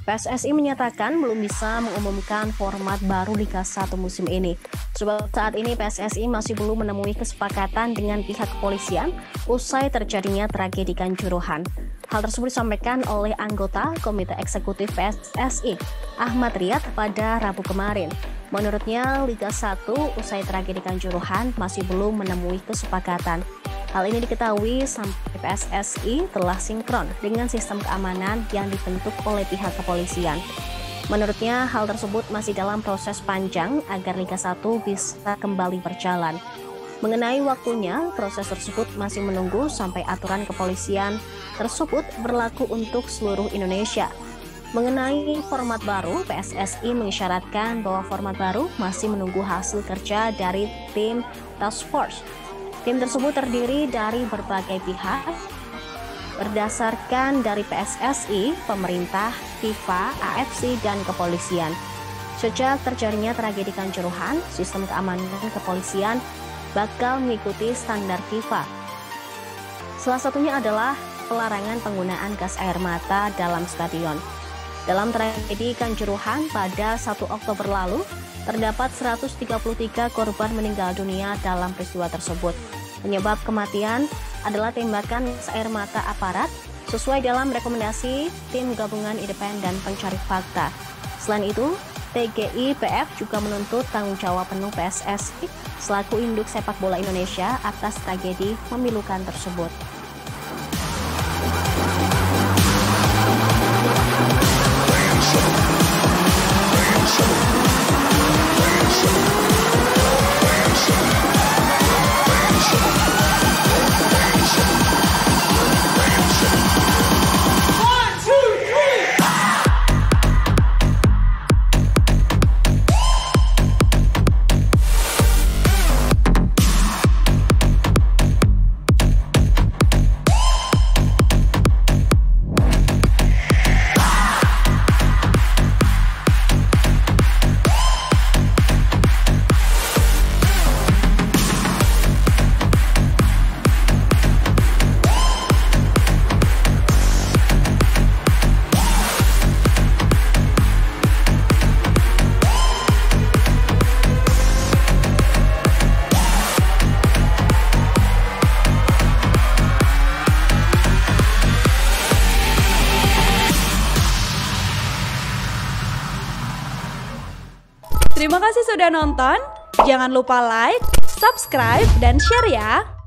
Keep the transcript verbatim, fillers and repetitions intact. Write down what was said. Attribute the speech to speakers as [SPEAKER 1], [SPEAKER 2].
[SPEAKER 1] P S S I menyatakan belum bisa mengumumkan format baru Liga satu musim ini. Sebab saat ini P S S I masih belum menemui kesepakatan dengan pihak kepolisian usai terjadinya tragedi Kanjuruhan. Hal tersebut disampaikan oleh anggota Komite Eksekutif P S S I, Ahmad Riyad, pada Rabu kemarin. Menurutnya, Liga satu usai tragedi Kanjuruhan masih belum menemui kesepakatan. Hal ini diketahui sampai P S S I telah sinkron dengan sistem keamanan yang dibentuk oleh pihak kepolisian. Menurutnya, hal tersebut masih dalam proses panjang agar Liga satu bisa kembali berjalan. Mengenai waktunya, proses tersebut masih menunggu sampai aturan kepolisian tersebut berlaku untuk seluruh Indonesia. Mengenai format baru, P S S I mengisyaratkan bahwa format baru masih menunggu hasil kerja dari tim Task Force. Tim tersebut terdiri dari berbagai pihak, berdasarkan dari P S S I, pemerintah, FIFA, A F C, dan kepolisian. Sejak terjadinya tragedi Kanjuruhan, sistem keamanan kepolisian bakal mengikuti standar FIFA. Salah satunya adalah pelarangan penggunaan gas air mata dalam stadion. Dalam tragedi Kanjuruhan pada satu Oktober lalu, terdapat seratus tiga puluh tiga korban meninggal dunia dalam peristiwa tersebut. Penyebab kematian adalah tembakan gas air mata aparat sesuai dalam rekomendasi Tim Gabungan Independen Pencari Fakta. Selain itu, T G I P F juga menuntut tanggung jawab penuh P S S I selaku induk sepak bola Indonesia atas tragedi memilukan tersebut.
[SPEAKER 2] Terima kasih sudah nonton. Jangan lupa like, subscribe, dan share ya.